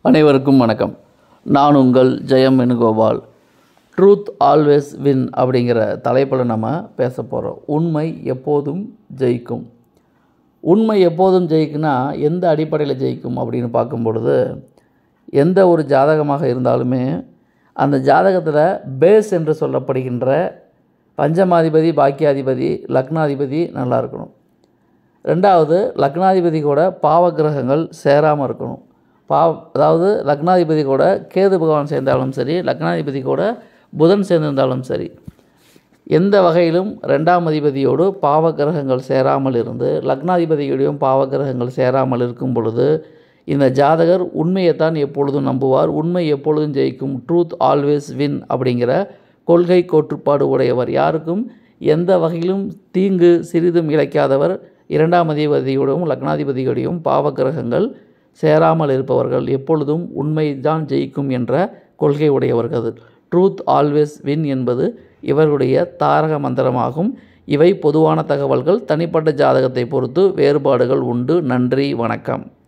அனைவருக்கும் வணக்கம். நான் உங்கள் Jayam Venugopal. Truth always win அப்படிங்கிற தலைப்பில் நம்ம பேச போகிறோம். உண்மை எப்போதும் ஜெயிக்கும். உண்மை எப்போதும் ஜெயிக்குன்னா எந்த அடிப்படையில் ஜெயிக்கும் அப்படின்னு பார்க்கும் பொழுது, எந்த ஒரு ஜாதகமாக இருந்தாலுமே அந்த ஜாதகத்தில் பேஸ் என்று சொல்லப்படுகின்ற பஞ்சமாதிபதி, பாக்கியாதிபதி, லக்னாதிபதி நல்லா இருக்கணும். ரெண்டாவது, லக்னாதிபதி கூட பாவகிரகங்கள் சேராமல் இருக்கணும். அதாவது லக்னாதிபதி கூட கேது பகவான் சேர்ந்தாலும் சரி, லக்னாதிபதி கூட புதன் சேர்ந்திருந்தாலும் சரி, எந்த வகையிலும் ரெண்டாம் அதிபதியோடு பாவகிரகங்கள் சேராமல் இருந்து லக்னாதிபதியோடையும் பாவகிரகங்கள் சேராமல் இருக்கும் பொழுது இந்த ஜாதகர் உண்மையைத்தான் எப்பொழுதும் நம்புவார். உண்மை எப்பொழுதும் ஜெயிக்கும். ட்ரூத் ஆல்வேஸ் வின் அப்படிங்கிற கொள்கை கோட்பாடு உடையவர். யாருக்கும் எந்த வகையிலும் தீங்கு சிறிதும் இழைக்காதவர். இரண்டாம் அதிபதியோடும் லக்னாதிபதியோடையும் பாவகிரகங்கள் சேராமல் இருப்பவர்கள். எப்பொழுதும் உண்மைதான் ஜெயிக்கும் என்ற கொள்கை உடையவர்கள். ட்ரூத் ஆல்வேஸ் வின் என்பது இவர்களுடைய தாரக மந்திரமாகும். இவை பொதுவான தகவல்கள். தனிப்பட்ட ஜாதகத்தை பொறுத்து வேறுபாடுகள் உண்டு. நன்றி, வணக்கம்.